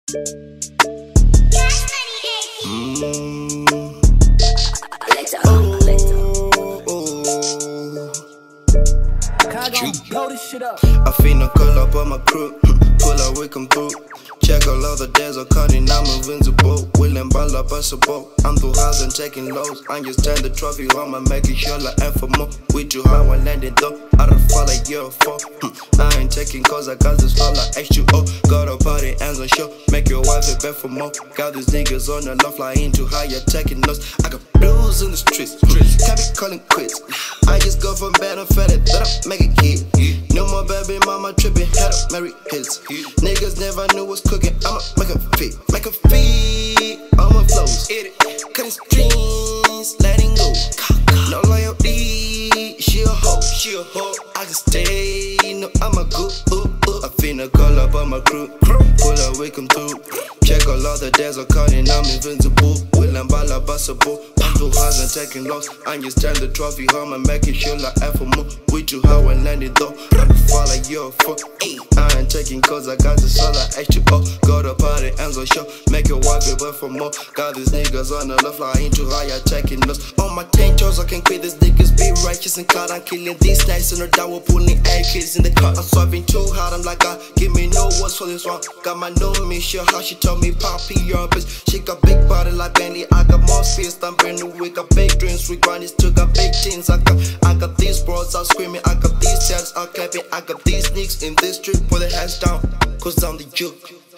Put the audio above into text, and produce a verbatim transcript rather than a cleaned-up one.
Mm. Later, later. Blow this shit up. I finna call up on my crew, pull up, we come through. Check all of the days of cutting, I'm invincible. Willing ball up, possible. I'm through highs and taking lows. I just turn the trophy home and making sure I aim for more. With you, how I landed though. I don't fall like year four. I ain't taking cause I got this flow like H two O. Got a party, hands on show. Make your wife a bet for more. Got these niggas on the love, flying too high, you're taking notes. I got blues in the streets. Can't be calling quits. I just go from bad and fat it, that I make it hit. No more baby mama tripping, had up married hits. Niggas never knew what's cooking, I'ma make a fit. Make a fit, all my flows. Cutting strings, letting go. No loyalty, she a hoe, she a hoe. I can stay, no, I'm a good. Uh, uh. I finna call up on my crew, pull up, we come through. Check all of the days of cutting, I'm invincible. Willing ball up, possible. I'm too hard and taking loss. I just turn the trophy home and making sure I aim for more. With you, how I landed though. I can fall like you're a fuck. I ain't taking cause I got this all like H two O. Got a party, hands on show. Make your wife be worth for more. Got these niggas on the left, flying too high, I taking notes. On my ten toes, I can quit these niggas, be righteous and cloud. I'm killing these nights in the down, we're pulling eight kids in the car. I'm swerving too hard, I'm like, ah, give me no words for this one. Got my no mission, how she told me, Poppy, your bitch. She got big body like Benny, I got more space than brand new. We got big dreams, we grind this too, got big teams. I got, I got these bros out screaming, I got these chats out clapping. I got these niggas in this street, put their hands down, cause I'm the juke.